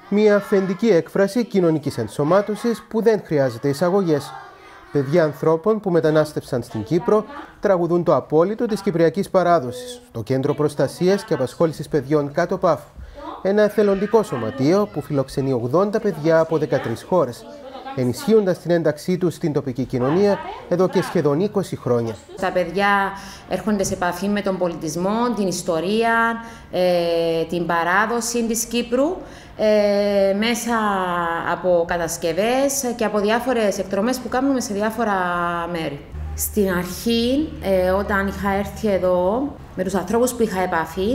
Μια αυθεντική έκφραση κοινωνικής ενσωμάτωσης που δεν χρειάζεται εισαγωγές. Παιδιά ανθρώπων που μετανάστευσαν στην Κύπρο τραγουδούν το απόλυτο της κυπριακής παράδοσης στο Κέντρο Προστασίας και Απασχόλησης Παιδιών Κάτω Πάφου. Ένα εθελοντικό σωματείο που φιλοξενεί 80 παιδιά από 13 χώρες, ενισχύοντας την ένταξή τους στην τοπική κοινωνία εδώ και σχεδόν 20 χρόνια. Τα παιδιά έρχονται σε επαφή με τον πολιτισμό, την ιστορία, την παράδοση της Κύπρου μέσα από κατασκευές και από διάφορες εκδρομές που κάνουμε σε διάφορα μέρη. Στην αρχή, όταν είχα έρθει εδώ, με τους ανθρώπους που είχα επαφή,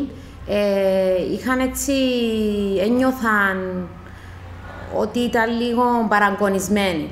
ένιωθαν ότι ήταν λίγο παραγκονισμένοι.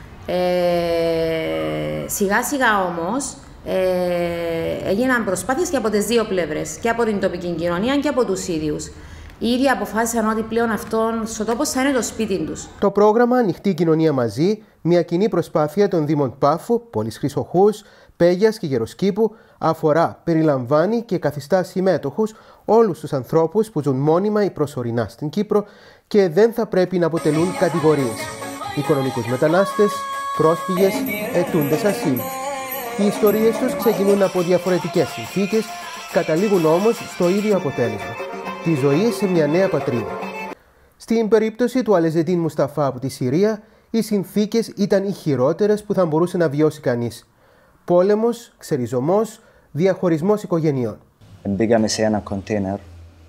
Σιγά σιγά όμως έγιναν προσπάθειες και από τις δύο πλευρές, και από την τοπική κοινωνία και από τους ίδιους. Οι ίδιοι αποφάσισαν ότι πλέον αυτόν στο τόπο θα είναι το σπίτι τους. Το πρόγραμμα Ανοιχτή Κοινωνία Μαζί, μια κοινή προσπάθεια των Δήμων Πάφου, Πόλης Χρυσοχούς, Πέγιας και Γεροσκήπου, αφορά, περιλαμβάνει και καθιστά συμμέτοχους όλους τους ανθρώπους που ζουν μόνιμα ή προσωρινά στην Κύπρο και δεν θα πρέπει να αποτελούν κατηγορίες. Οικονομικούς μετανάστες, πρόσφυγες, αιτούντες ασύλου. Οι ιστορίες τους ξεκινούν από διαφορετικές συνθήκες, καταλήγουν όμως στο ίδιο αποτέλεσμα: τη ζωή σε μια νέα πατρίδα. Στην περίπτωση του Αλεζεντίν Μουσταφά από τη Συρία, οι συνθήκες ήταν οι χειρότερες που θα μπορούσε να βιώσει κανείς. Πόλεμος, ξεριζωμός, διαχωρισμός οικογενειών. Μπήκαμε σε ένα κοντέινερ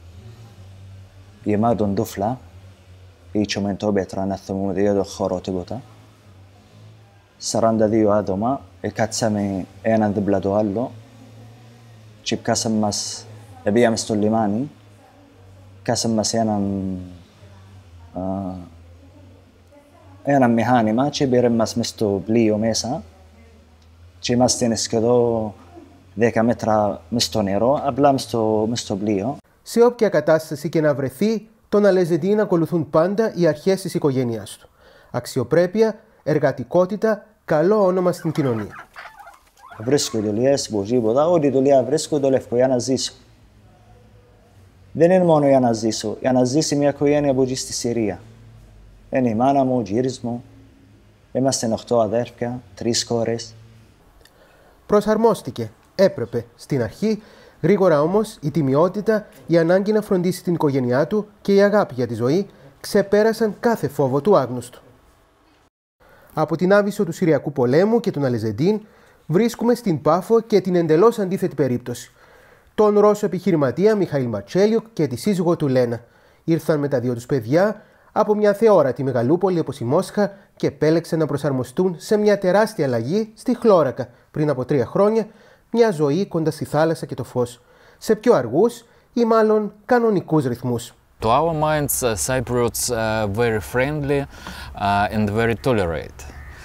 γεμάτο ντούφλα ή τσιμεντόπετρα, να θυμούμε, δεν το χώρο τίποτα. 42 άτομα, κάτσαμε έναν δίπλα το άλλο και πιάσαμε μας, πήγαμε στο λιμάνι, πιάσαμε μας ένα μηχάνημα και πήρε μας μες στο πλοίο μέσα και είμαστε σχεδόν 10 μέτρα μες στο νερό, απλά μες στο πλοίο. Σε όποια κατάσταση και να βρεθεί, τον Αλεζεντίν ακολουθούν πάντα οι αρχές της οικογένειάς του. Αξιοπρέπεια, εργατικότητα, καλό όνομα στην κοινωνία. Βρίσκω δουλειές, τίποτα, ό,τι δουλειά βρίσκω, δουλεύω για να ζήσω. Δεν είναι μόνο για να ζήσω, για να ζήσει μια οικογένεια που ζει στη Συρία. Είναι η μάνα μου, ο γύρις μου, είμαστε 8 αδέρφια, 3 κόρες. Προσαρμόστηκε, έπρεπε στην αρχή, γρήγορα όμως η τιμιότητα, η ανάγκη να φροντίσει την οικογένειά του και η αγάπη για τη ζωή ξεπέρασαν κάθε φόβο του άγνωστου. Από την άβυσσο του Συριακού πολέμου και τον Αλεζεντίν βρίσκουμε στην Πάφο και την εντελώς αντίθετη περίπτωση. Τον Ρώσο επιχειρηματία Μιχαήλ Ματσέλιουκ και τη σύζυγο του Λένα. Ήρθαν με τα 2 τους παιδιά από μια θεόρατη μεγαλούπολη όπως η Μόσχα και επέλεξαν να προσαρμοστούν σε μια τεράστια αλλαγή στη Χλώρακα πριν από 3 χρόνια, μια ζωή κοντά στη θάλασσα και το φως, σε πιο αργούς ή μάλλον κανονικούς ρυθμούς. To our minds, Cypriots are very friendly and very tolerant,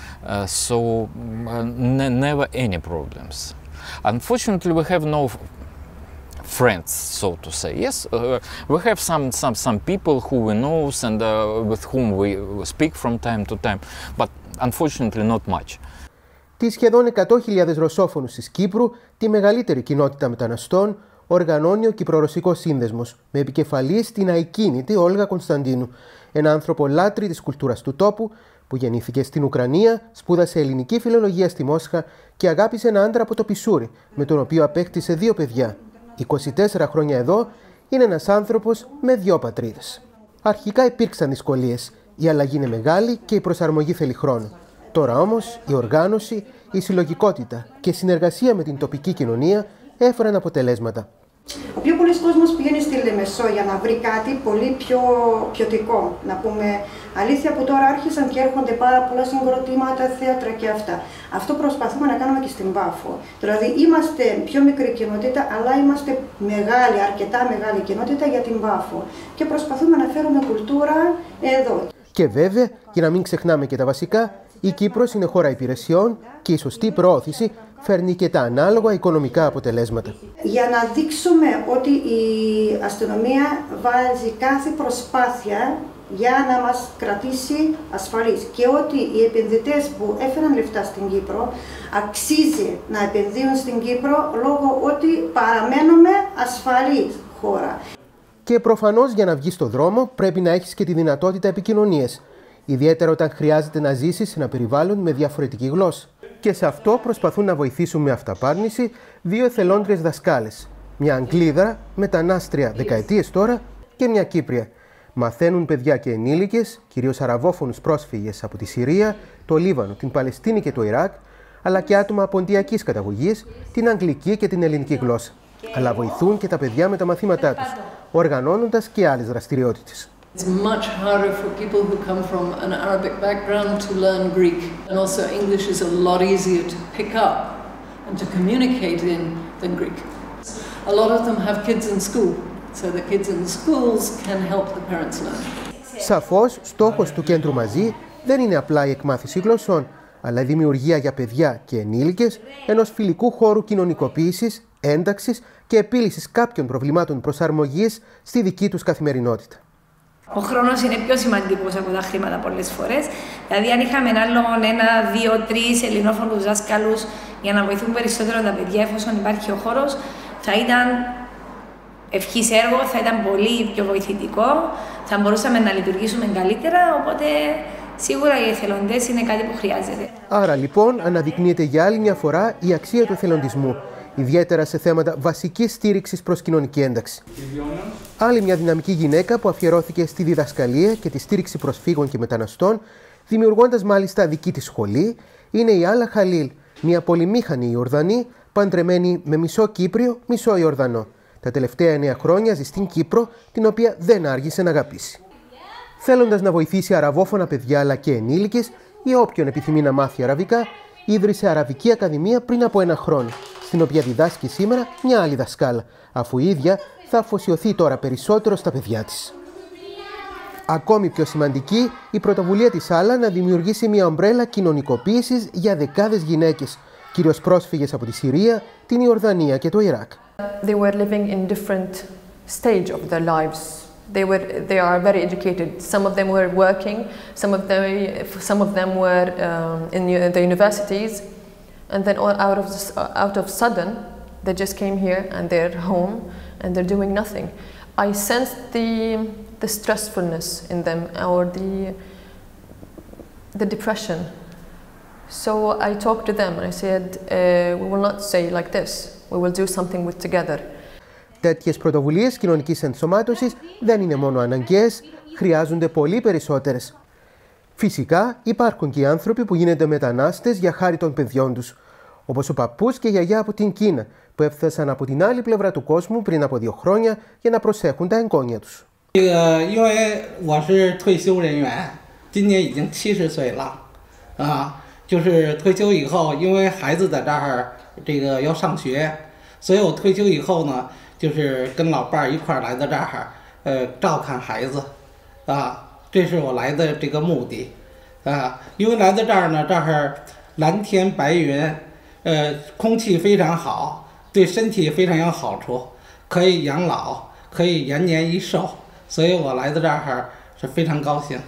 so never any problems. Unfortunately, we have no friends, so to say. Yes, we have some people who we know and with whom we speak from time to time, but unfortunately not much. Τις σχεδόν 100.000 Ρωσόφωνους της Κύπρου, τη μεγαλύτερη κοινότητα μεταναστών, οργανώνει ο Κυπρορωσικός Σύνδεσμος, με επικεφαλής την αικίνητη Όλγα Κωνσταντίνου, ένα άνθρωπο λάτρη της κουλτούρας του τόπου, που γεννήθηκε στην Ουκρανία, σπούδασε ελληνική φιλολογία στη Μόσχα και αγάπησε ένα άντρα από το Πισούρι, με τον οποίο απέκτησε 2 παιδιά. 24 χρόνια εδώ, είναι ένας άνθρωπος με 2 πατρίδες. Αρχικά υπήρξαν δυσκολίες, η αλλαγή είναι μεγάλη και η προσαρμογή θέλει χρόνο. Τώρα όμως η οργάνωση, η συλλογικότητα και η συνεργασία με την τοπική κοινωνία έφεραν αποτελέσματα. Ο πιο πολλής κόσμος πηγαίνει στη Λεμεσό για να βρει κάτι πολύ πιο ποιοτικό. Να πούμε αλήθεια, που τώρα άρχισαν και έρχονται πάρα πολλά συγκροτήματα, θέατρα και αυτά. Αυτό προσπαθούμε να κάνουμε και στην Πάφο. Δηλαδή είμαστε πιο μικρή κοινότητα, αλλά είμαστε μεγάλη, αρκετά μεγάλη κοινότητα για την Πάφο. Και προσπαθούμε να φέρουμε κουλτούρα εδώ. Και βέβαια, για να μην ξεχνάμε και τα βασικά, η Κύπρος είναι χώρα υπηρεσιών και η σωστή προώθηση φέρνει και τα ανάλογα οικονομικά αποτελέσματα. Για να δείξουμε ότι η αστυνομία βάζει κάθε προσπάθεια για να μας κρατήσει ασφαλείς και ότι οι επενδυτές που έφεραν λεφτά στην Κύπρο αξίζει να επενδύουν στην Κύπρο λόγω ότι παραμένουμε ασφαλής χώρα. Και προφανώς για να βγεις στο δρόμο πρέπει να έχεις και τη δυνατότητα επικοινωνίας, ιδιαίτερα όταν χρειάζεται να ζήσεις σε ένα περιβάλλον με διαφορετική γλώσσα. Και σε αυτό προσπαθούν να βοηθήσουν με αυταπάρνηση δύο εθελόντριες δασκάλες. Μια Αγγλίδα, μετανάστρια δεκαετίες τώρα, και μια Κύπρια. Μαθαίνουν παιδιά και ενήλικες, κυρίως αραβόφωνους πρόσφυγες από τη Συρία, το Λίβανο, την Παλαιστίνη και το Ιράκ, αλλά και άτομα από οντιακής καταγωγής, την αγγλική και την ελληνική γλώσσα. Αλλά βοηθούν και τα παιδιά με τα μαθήματά τους, οργανώνοντας και άλλες δραστηριότητες. It's much harder for people who come from an Arabic background to learn Greek. And also English is a lot easier to pick up and to communicate in than Greek. A lot of them have kids in school, so the kids in the schools can help the parents learn. Σαφώς, στόχος του κέντρου Μαζί δεν είναι απλά η εκμάθηση γλωσσών, αλλά η δημιουργία για παιδιά και ενήλικες ενός φιλικού χώρου κοινωνικοποίησης, ένταξης και επίλυσης κάποιων προβλημάτων προσαρμογής στη δική τους καθημερινότητα. Ο χρόνος είναι πιο σημαντικός από τα χρήματα πολλές φορές. Δηλαδή, αν είχαμε άλλον 1, 2, 3 ελληνόφωνους δάσκαλους για να βοηθούν περισσότερο τα παιδιά, εφόσον υπάρχει ο χώρος, θα ήταν ευχής έργο, θα ήταν πολύ πιο βοηθητικό, θα μπορούσαμε να λειτουργήσουμε καλύτερα. Οπότε, σίγουρα οι εθελοντές είναι κάτι που χρειάζεται. Άρα, λοιπόν, αναδεικνύεται για άλλη μια φορά η αξία του εθελοντισμού, ιδιαίτερα σε θέματα βασικής στήριξης προς κοινωνική ένταξη. Άλλη μια δυναμική γυναίκα που αφιερώθηκε στη διδασκαλία και τη στήριξη προσφύγων και μεταναστών, δημιουργώντας μάλιστα δική της σχολή, είναι η Άλλα Χαλίλ, μια πολυμήχανη Ιορδανή, παντρεμένη με μισό Κύπριο, μισό Ιορδανό. Τα τελευταία 9 χρόνια ζει στην Κύπρο, την οποία δεν άργησε να αγαπήσει. Θέλοντας να βοηθήσει αραβόφωνα παιδιά αλλά και ενήλικες ή όποιον επιθυμεί να μάθει αραβικά, ίδρυσε Αραβική Ακαδημία πριν από 1 χρόνο, στην οποία διδάσκει σήμερα μια άλλη δασκάλα, αφού η ίδια θα αφοσιωθεί τώρα περισσότερο στα παιδιά της. Ακόμη πιο σημαντική, η πρωτοβουλία της Άλλα να δημιουργήσει μια ομπρέλα κοινωνικοποίησης για δεκάδες γυναίκες, κυρίως πρόσφυγες από τη Συρία, την Ιορδανία και το Ιράκ. They were living in different stage of their lives. They are very educated. Some of them were working. Some of them were in the universities, and then out of sudden, they just came here and they're home and they're doing nothing. I sensed the stressfulness in them or the depression. So I talked to them and I said, we will not stay like this. We will do something with together. Τέτοιες πρωτοβουλίες κοινωνικής ενσωμάτωσης δεν είναι μόνο αναγκαίες, χρειάζονται πολύ περισσότερες. Φυσικά υπάρχουν και οι άνθρωποι που γίνονται μετανάστες για χάρη των παιδιών τους, όπως ο παππούς και η γιαγιά από την Κίνα, που έφτασαν από την άλλη πλευρά του κόσμου πριν από 2 χρόνια για να προσέχουν τα εγγόνια τους. 因为我是退休人员，今年已经70岁了，就是退休以后，因为孩子在这儿要上学，所以我退休以后呢，就是跟老伴儿一块来到这儿，照看孩子，这是我来的这个目的，因为来到这儿呢，这儿蓝天白云，空气非常好，对身体非常有好处，可以养老，可以延年益寿，所以我来到这儿是非常高兴。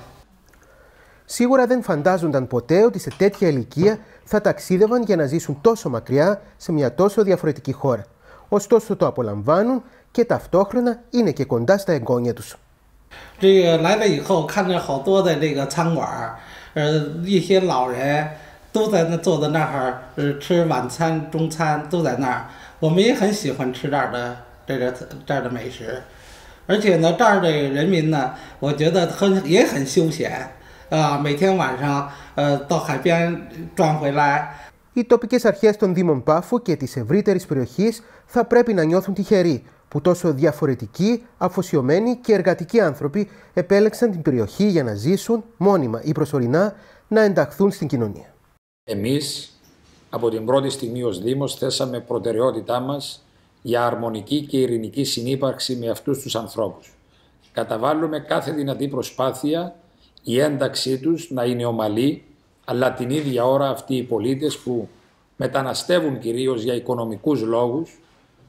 Σίγουρα δεν φαντάζονταν ποτέ ότι σε τέτοια ηλικία θα ταξίδευαν για να ζήσουν τόσο μακριά σε μια τόσο διαφορετική χώρα. Ωστόσο το απολαμβάνουν και ταυτόχρονα είναι και κοντά στα εγγόνια τους. 来了以后，看着好多的餐馆，一些老人都在那坐在那儿，吃晚餐、中餐都在那儿。我们也很喜欢吃这儿的美食，而且呢，这儿的人民呢，我觉得也很休闲。 每天晚上到海边转回来. Οι τοπικές αρχές των Δήμων Πάφου και της ευρύτερης περιοχής θα πρέπει να νιώθουν τυχεροί που τόσο διαφορετικοί, αφοσιωμένοι και εργατικοί άνθρωποι επέλεξαν την περιοχή για να ζήσουν μόνιμα ή προσωρινά να ενταχθούν στην κοινωνία. Εμείς από την πρώτη στιγμή ως Δήμος θέσαμε προτεραιότητά μας για αρμονική και ειρηνική συνύπαρξη με αυτούς τους ανθρώπους. Καταβάλουμε κάθε δυνατή προσπάθεια η ένταξή τους να είναι ομαλή, αλλά την ίδια ώρα αυτοί οι πολίτες που μεταναστεύουν κυρίως για οικονομικούς λόγους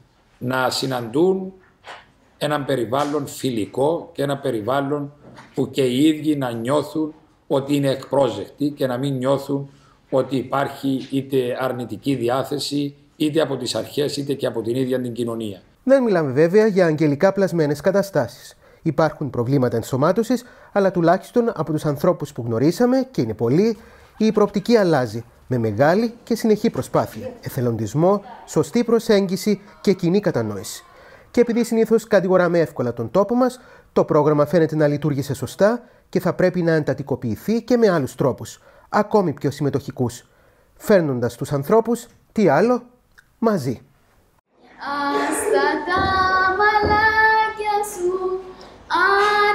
να συναντούν έναν περιβάλλον φιλικό και ένα περιβάλλον που και οι ίδιοι να νιώθουν ότι είναι εκπρόσδεκτοι και να μην νιώθουν ότι υπάρχει είτε αρνητική διάθεση είτε από τις αρχές είτε και από την ίδια την κοινωνία. Δεν μιλάμε βέβαια για αγγελικά πλασμένες καταστάσεις. Υπάρχουν προβλήματα ενσωμάτωσης, αλλά τουλάχιστον από τους ανθρώπους που γνωρίσαμε, και είναι πολλοί, η προοπτική αλλάζει με μεγάλη και συνεχή προσπάθεια, εθελοντισμό, σωστή προσέγγιση και κοινή κατανόηση. Και επειδή συνήθως κατηγοράμε εύκολα τον τόπο μας, το πρόγραμμα φαίνεται να λειτουργήσε σωστά και θα πρέπει να εντατικοποιηθεί και με άλλους τρόπους, ακόμη πιο συμμετοχικούς, φέρνοντας τους ανθρώπους, τι άλλο, μαζί. Στα τα μαλάκια σου